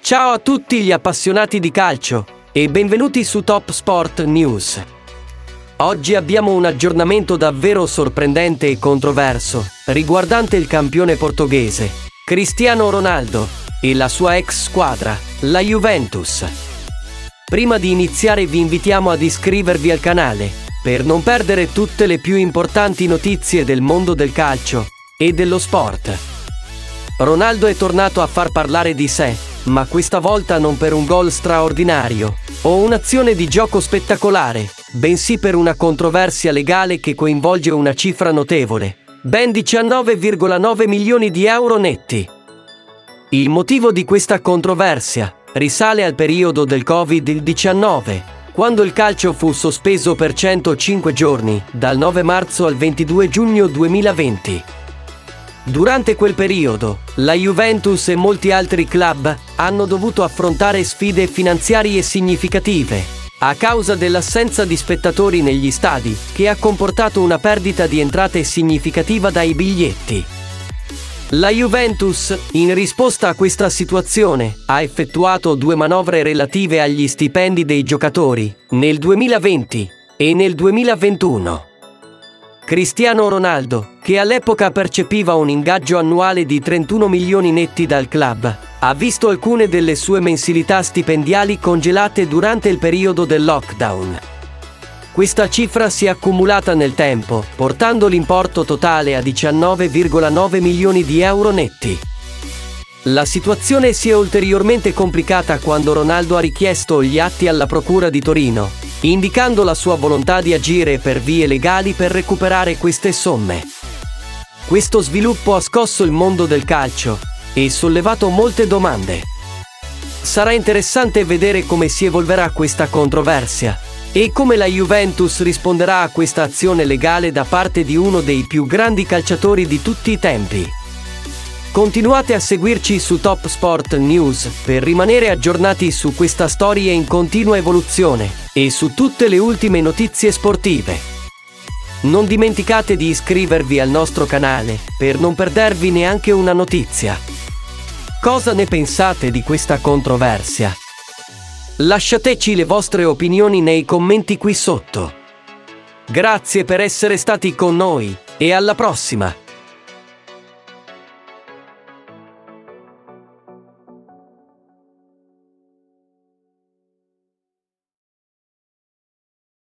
Ciao a tutti gli appassionati di calcio e benvenuti su Top Sport News. Oggi abbiamo un aggiornamento davvero sorprendente e controverso riguardante il campione portoghese, Cristiano Ronaldo, e la sua ex squadra, la Juventus. Prima di iniziare vi invitiamo ad iscrivervi al canale per non perdere tutte le più importanti notizie del mondo del calcio e dello sport. Ronaldo è tornato a far parlare di sé, ma questa volta non per un gol straordinario o un'azione di gioco spettacolare, bensì per una controversia legale che coinvolge una cifra notevole, ben 19,9 milioni di euro netti. Il motivo di questa controversia risale al periodo del Covid-19, quando il calcio fu sospeso per 105 giorni, dal 9 marzo al 22 giugno 2020. Durante quel periodo, la Juventus e molti altri club hanno dovuto affrontare sfide finanziarie significative, a causa dell'assenza di spettatori negli stadi, che ha comportato una perdita di entrate significativa dai biglietti. La Juventus, in risposta a questa situazione, ha effettuato due manovre relative agli stipendi dei giocatori, nel 2020 e nel 2021. Cristiano Ronaldo, che all'epoca percepiva un ingaggio annuale di 31 milioni netti dal club, ha visto alcune delle sue mensilità stipendiali congelate durante il periodo del lockdown. Questa cifra si è accumulata nel tempo, portando l'importo totale a 19,9 milioni di euro netti. La situazione si è ulteriormente complicata quando Ronaldo ha richiesto gli atti alla Procura di Torino, indicando la sua volontà di agire per vie legali per recuperare queste somme. Questo sviluppo ha scosso il mondo del calcio e sollevato molte domande. Sarà interessante vedere come si evolverà questa controversia e come la Juventus risponderà a questa azione legale da parte di uno dei più grandi calciatori di tutti i tempi. Continuate a seguirci su Top Sport News per rimanere aggiornati su questa storia in continua evoluzione e su tutte le ultime notizie sportive. Non dimenticate di iscrivervi al nostro canale per non perdervi neanche una notizia. Cosa ne pensate di questa controversia? Lasciateci le vostre opinioni nei commenti qui sotto. Grazie per essere stati con noi e alla prossima!